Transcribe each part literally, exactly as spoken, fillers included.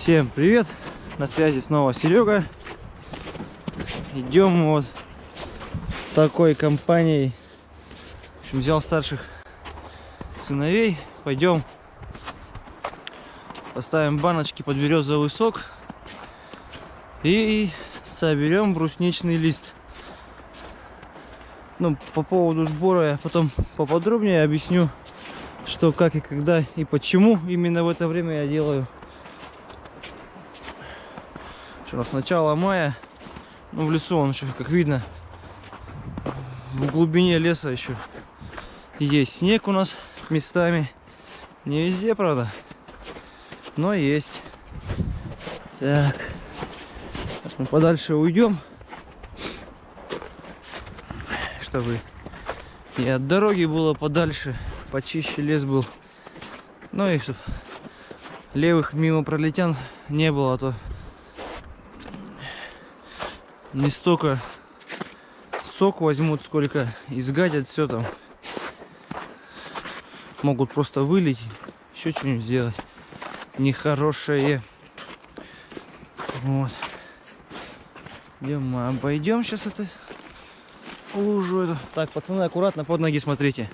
Всем привет! На связи снова Серега. Идем вот такой компанией. В общем, взял старших сыновей. Пойдем поставим баночки под березовый сок и соберем брусничный лист. Ну, по поводу сбора я потом поподробнее объясню, что, как и когда и почему именно в это время я делаю. Что, с начала мая, ну, в лесу он еще, как видно, в глубине леса еще есть снег у нас местами. Не везде, правда, но есть. Так, сейчас мы подальше уйдем, чтобы и от дороги было подальше, почище лес был. Ну и чтобы левых мимо пролетян не было, а то не столько сок возьмут, сколько изгадят все там. Могут просто вылить, еще что-нибудь сделать нехорошее. Вот. Идем, мы обойдем сейчас это лужу эту. Так, пацаны, аккуратно под ноги смотрите.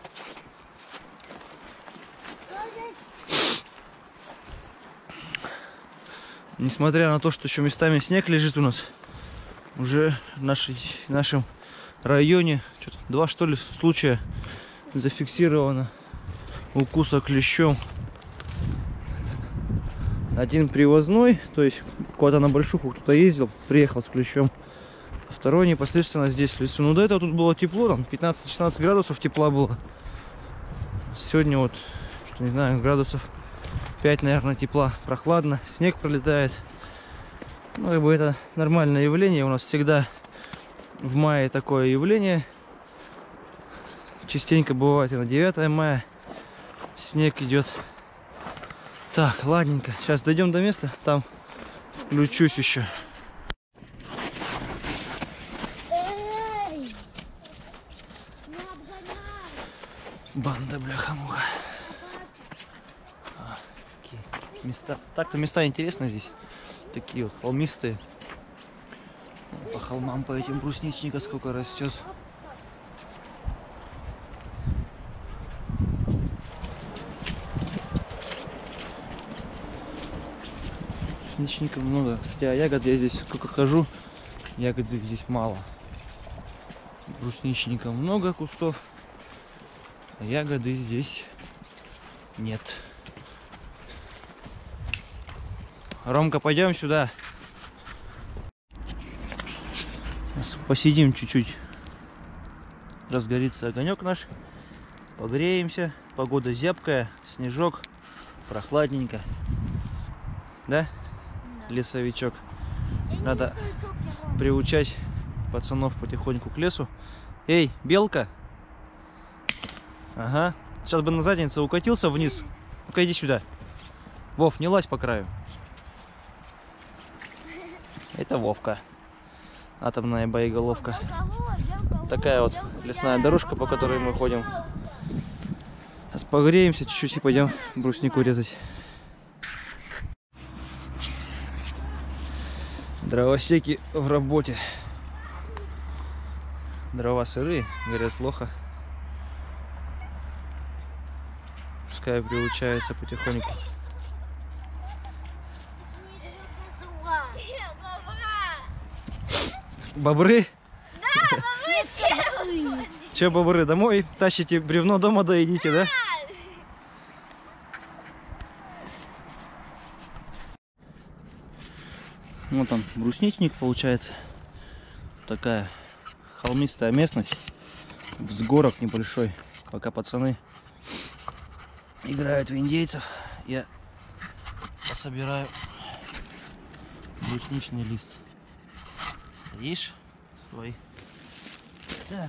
Несмотря на то, что еще местами снег лежит у нас, уже в нашей, в нашем районе два, что ли, случая зафиксировано укуса клещом. Один привозной, то есть куда-то на Большуху кто-то ездил, приехал с клещом. Второй непосредственно здесь в лесу. Ну, до этого тут было тепло, там пятнадцать-шестнадцать градусов тепла было. Сегодня вот, что не знаю, градусов пять, наверное, тепла, прохладно, снег пролетает. Ну, как бы это нормальное явление. У нас всегда в мае такое явление. Частенько бывает и на девятое мая снег идет. Так, ладненько. Сейчас дойдем до места, там включусь еще. Банда, бляха-муха. А, такие места. Так-то места интересные здесь. Такие вот холмистые. По холмам, по этим брусничника сколько растет. Брусничника много. Кстати, а ягод я здесь сколько хожу, ягод здесь мало. Брусничника много кустов, а ягоды здесь нет. Ромка, пойдем сюда. Посидим чуть-чуть. Разгорится огонек наш. Погреемся. Погода зябкая, снежок, прохладненько. Да? Да. Лесовичок. Надо приучать пацанов потихоньку к лесу. Эй, белка. Ага. Сейчас бы на заднице укатился вниз. Ну-ка, иди сюда. Вов, не лазь по краю. Это Вовка. Атомная боеголовка. Такая вот лесная дорожка, по которой мы ходим. Сейчас погреемся чуть-чуть и пойдем бруснику резать. Дровосеки в работе. Дрова сырые, горят плохо. Пускай приучаются потихоньку. Бобры? Да, бобры целые. Че, бобры, домой тащите бревно, дома доедите, да? Вот он, брусничник получается. Такая холмистая местность. Взгорок небольшой. Пока пацаны играют в индейцев, я собираю брусничный лист. Видишь? Свой. Так.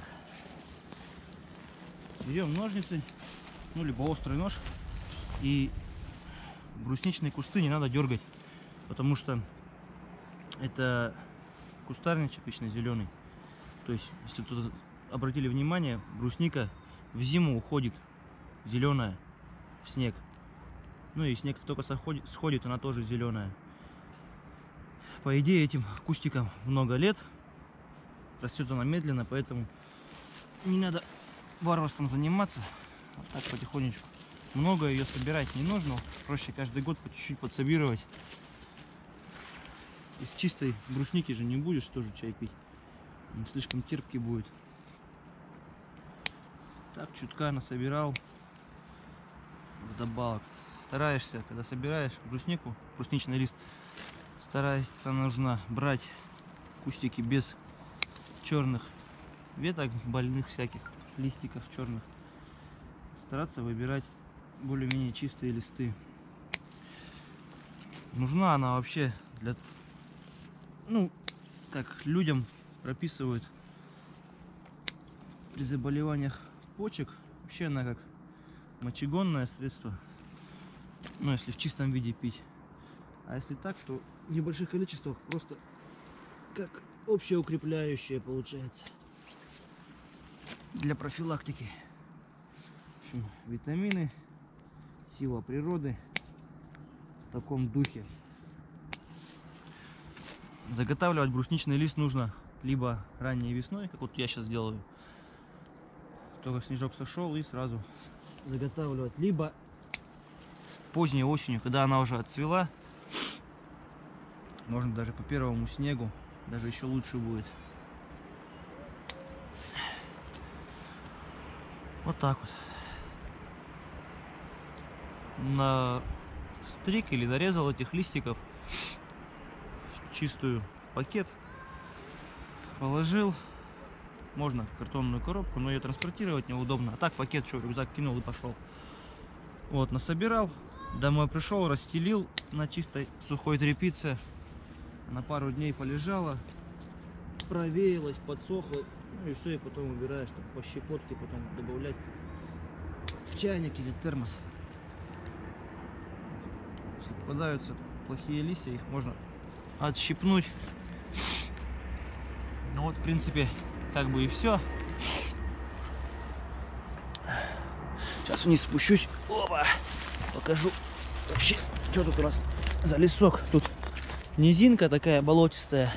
Берем ножницы, ну либо острый нож, и брусничные кусты не надо дергать, потому что это кустарничек вечно зеленый. То есть, если кто-то обратили внимание, брусника в зиму уходит зеленая в снег. Ну и снег только сходит, сходит, она тоже зеленая. По идее, этим кустикам много лет. Растет она медленно, поэтому не надо варварством заниматься. Вот так потихонечку. Много ее собирать не нужно. Проще каждый год по чуть-чуть подсобировать. Из чистой брусники же не будешь тоже чай пить. Он слишком терпкий будет. Так чутка насобирал. Вдобавок. Стараешься, когда собираешь бруснику, брусничный лист, старается нужно брать кустики без черных веток, больных всяких листиков черных. Стараться выбирать более-менее чистые листы. Нужна она вообще для, ну, как людям прописывают при заболеваниях почек. Вообще она как мочегонное средство. Ну, если в чистом виде пить. А если так, то в небольших количествах просто как общеукрепляющее получается. Для профилактики. В общем, витамины, сила природы в таком духе. Заготавливать брусничный лист нужно либо ранней весной, как вот я сейчас делаю, только снежок сошел, и сразу заготавливать, либо поздней осенью, когда она уже отцвела. Можно даже по первому снегу, даже еще лучше будет. Вот так вот. На стриг или нарезал этих листиков в чистую пакет, положил. Можно в картонную коробку, но ее транспортировать неудобно. А так пакет, что, рюкзак кинул и пошел. Вот, насобирал, домой пришел, расстелил на чистой сухой тряпице. На пару дней полежала, провеялась, подсохла. Ну и все, и потом убираешь там, по щепотке, потом добавлять в чайник или термос. Если попадаются плохие листья, их можно отщипнуть. Ну вот, в принципе, как бы и все. Сейчас вниз спущусь. Опа! Покажу вообще, что тут у нас за лесок. Тут низинка такая болотистая.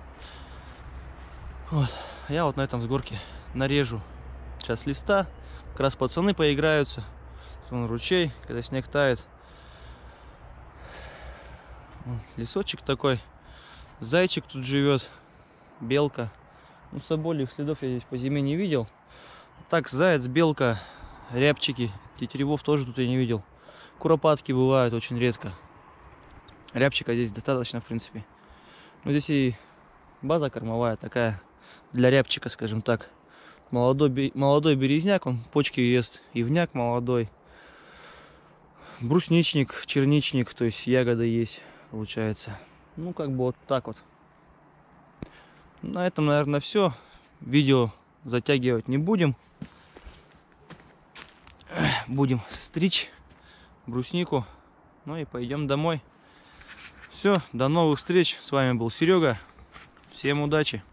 Вот. Я вот на этом сгорке нарежу сейчас листа. Как раз пацаны поиграются. Вон ручей, когда снег тает. Вот, лесочек такой. Зайчик тут живет. Белка. Ну, собольих следов я здесь по зиме не видел. Так, заяц, белка, рябчики, тетеревов тоже тут я не видел. Куропатки бывают очень редко. Рябчика здесь достаточно, в принципе. Но здесь и база кормовая такая для рябчика, скажем так. Молодой, молодой березняк, он почки ест. Ивняк молодой. Брусничник, черничник, то есть ягоды есть, получается. Ну, как бы вот так вот. На этом, наверное, все. Видео затягивать не будем. Будем стричь бруснику. Ну и пойдем домой. Все, до новых встреч. С вами был Серега. Всем удачи.